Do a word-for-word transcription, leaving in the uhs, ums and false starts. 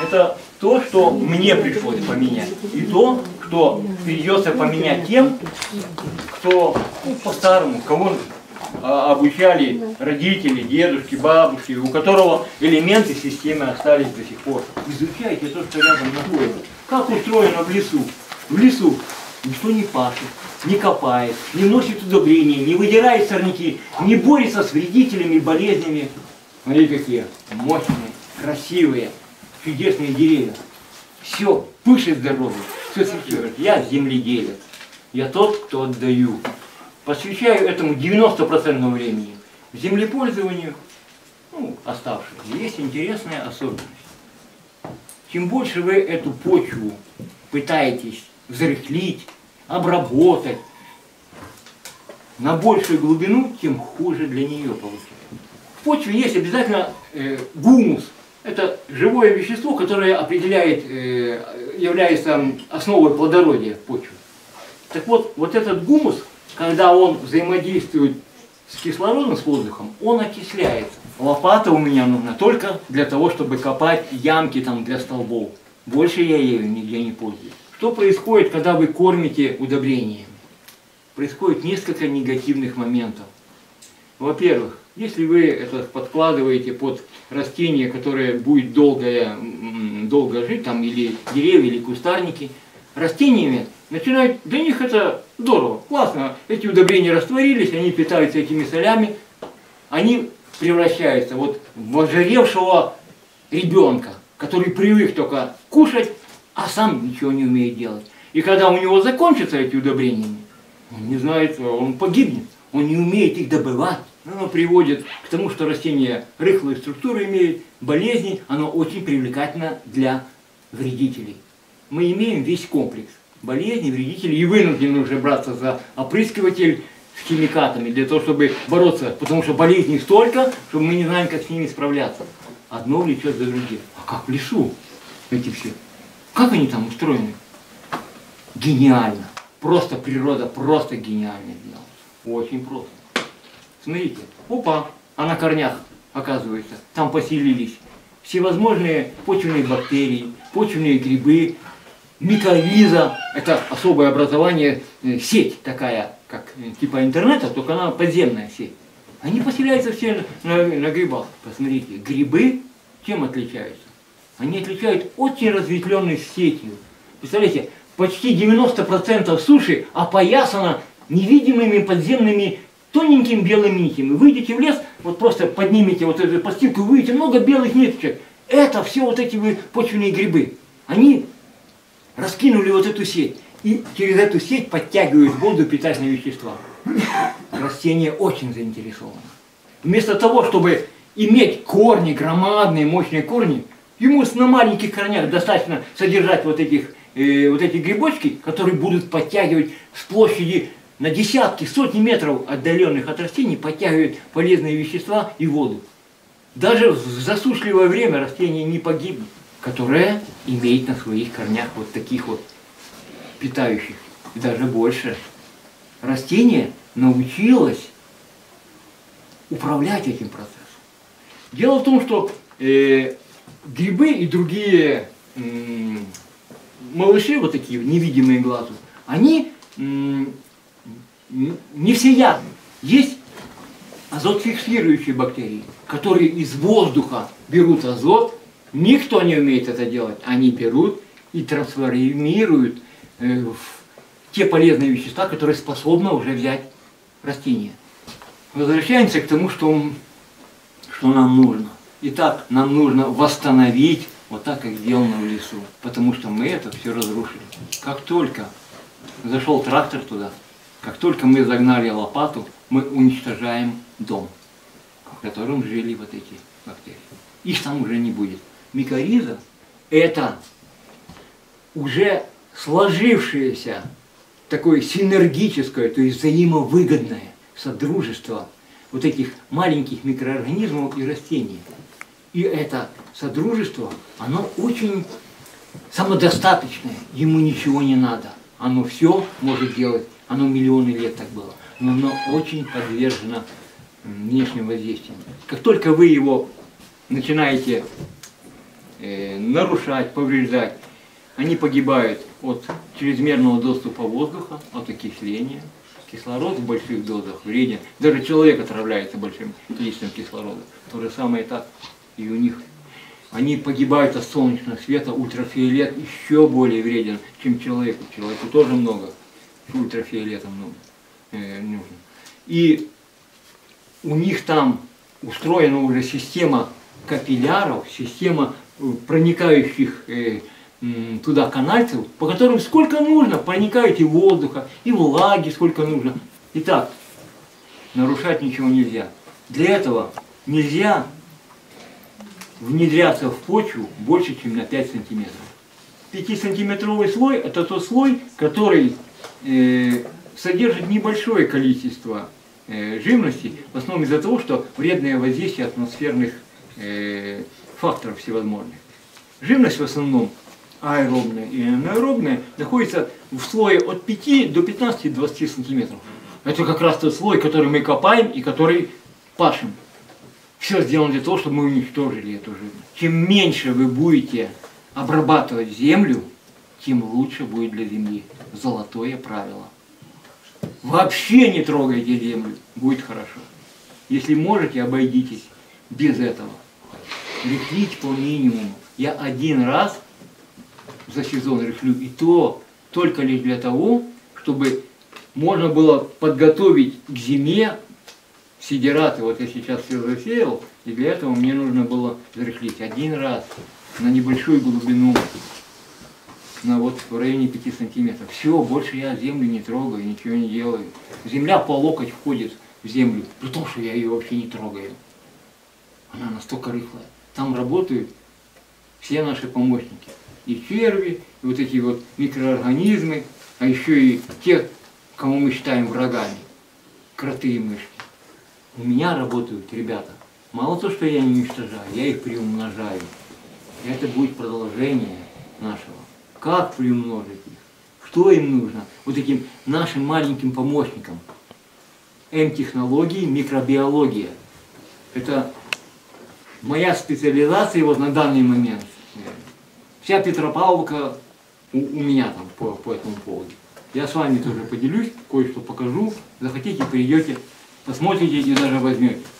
это то, что мне пришлось поменять. И то, что придется поменять тем, кто ну, по-старому, кого а, обучали родители, дедушки, бабушки, у которого элементы системы остались до сих пор. Изучайте то, что рядом находится. Как устроено в лесу? В лесу никто не пашет, не копает, не вносит удобрения, не выдирает сорняки, не борется с вредителями и болезнями. Смотрите, какие мощные, красивые, чудесные деревья. Все, пышет здоровье, все цветет. Я земледелец. Я тот, кто отдаю. Посвящаю этому девяносто процентов времени. Землепользованию, ну, оставшееся. Есть интересная особенность. Чем больше вы эту почву пытаетесь взрыхлить, обработать на большую глубину, тем хуже для нее получается. В почве есть обязательно э, гумус. Это живое вещество, которое определяет, э, является основой плодородия в почве. Так вот, вот этот гумус, когда он взаимодействует с кислородом, с воздухом, он окисляется. Лопата у меня нужна только для того, чтобы копать ямки там для столбов. Больше я ею нигде не пользуюсь. Что происходит, когда вы кормите удобрениями? Происходит несколько негативных моментов. Во-первых, если вы это подкладываете под растение, которое будет долго, долго жить, там, или деревья, или кустарники, растениями начинают, для них это здорово, классно, эти удобрения растворились, они питаются этими солями, они превращаются вот в ожиревшего ребенка, который привык только кушать, а сам ничего не умеет делать. И когда у него закончатся эти удобрения, он не знает, он погибнет, он не умеет их добывать. Оно приводит к тому, что растение рыхлую структуру имеет, болезни, оно очень привлекательно для вредителей. Мы имеем весь комплекс болезней, вредителей, и вынуждены уже браться за опрыскиватель с химикатами, для того, чтобы бороться, потому что болезней столько, что мы не знаем, как с ними справляться. Одно влечет за другим. А как в лесу эти все? Как они там устроены? Гениально. Просто природа просто гениально сделала. Очень просто. Смотрите, опа, а на корнях, оказывается, там поселились всевозможные почвенные бактерии, почвенные грибы, микориза, это особое образование, сеть такая, как типа интернета, только она подземная сеть. Они поселяются все на, на грибах. Посмотрите, грибы чем отличаются? Они отличают очень разветвленной сетью. Представляете, почти девяносто процентов суши опоясано невидимыми подземными тоненькими белыми нитями. Вы выйдете в лес, вот просто поднимете вот эту подстилку, и увидите много белых ниточек. Это все вот эти почвенные грибы. Они раскинули вот эту сеть. И через эту сеть подтягивают в воду питательные вещества. Растение очень заинтересовано. Вместо того, чтобы иметь корни, громадные, мощные корни, ему на маленьких корнях достаточно содержать вот, этих, э, вот эти грибочки, которые будут подтягивать с площади на десятки, сотни метров отдаленных от растений, подтягивают полезные вещества и воду. Даже в засушливое время растение не погибнет, которое имеет на своих корнях вот таких вот питающих, и даже больше. Растение научилось управлять этим процессом. Дело в том, что э, грибы и другие э, малыши, вот такие невидимые глазу, они э, не всеядны. Есть азотфиксирующие бактерии, которые из воздуха берут азот. Никто не умеет это делать. Они берут и трансформируют э, в те полезные вещества, которые способны уже взять растение. Возвращаемся к тому, что, что нам нужно. Итак, нам нужно восстановить вот так, как сделано в лесу. Потому что мы это все разрушили. Как только зашел трактор туда, как только мы загнали лопату, мы уничтожаем дом, в котором жили вот эти бактерии. Их там уже не будет. Микориза – это уже сложившееся такое синергическое, то есть взаимовыгодное содружество вот этих маленьких микроорганизмов и растений. И это содружество, оно очень самодостаточное, ему ничего не надо. Оно все может делать, оно миллионы лет так было, но оно очень подвержено внешним воздействиям. Как только вы его начинаете э, нарушать, повреждать. Они погибают от чрезмерного доступа воздуха, от окисления. Кислород в больших дозах вреден. Даже человек отравляется большим количеством кислорода. То же самое и так и у них. Они погибают от солнечного света. Ультрафиолет еще более вреден, чем человеку. Человеку тоже много. Ультрафиолета много э, нужно. И у них там устроена уже система капилляров, система проникающих э, туда канальцев, по которым сколько нужно, проникают и воздуха, и влаги сколько нужно. Итак, нарушать ничего нельзя. Для этого нельзя внедряться в почву больше, чем на пять сантиметров. пятисантиметровый слой – это тот слой, который э, содержит небольшое количество э, живности, в основном из-за того, что вредное воздействие атмосферных э, факторов всевозможных. Живность в основном аэробная и анаэробная находится в слое от пяти до пятнадцати-двадцати сантиметров. Это как раз тот слой, который мы копаем и который пашем. Все сделано для того, чтобы мы уничтожили эту живность. Чем меньше вы будете обрабатывать землю, тем лучше будет для земли. Золотое правило. Вообще не трогайте землю, будет хорошо. Если можете, обойдитесь без этого. Рыхлить по минимуму. Я один раз за сезон рыхлю, и то только лишь для того, чтобы можно было подготовить к зиме сидираты. Вот я сейчас все засеял, и для этого мне нужно было зарыхлить один раз на небольшую глубину, на вот в районе пяти сантиметров. Все, больше я землю не трогаю, ничего не делаю. Земля по локоть входит в землю, при том, что я ее вообще не трогаю. Она настолько рыхлая. Там работают все наши помощники. И черви, и вот эти вот микроорганизмы, а еще и те, кого мы считаем врагами. Кроты и мышки. У меня работают ребята. Мало то, что я не уничтожаю, я их приумножаю. И это будет продолжение нашего. Как приумножить их? Что им нужно? Вот этим нашим маленьким помощникам. М-технологии, микробиология. Это моя специализация вот на данный момент. Вся Петропавловка у, у меня там по, по этому поводу. Я с вами тоже поделюсь, кое-что покажу. Захотите, придете, посмотрите и даже возьмете.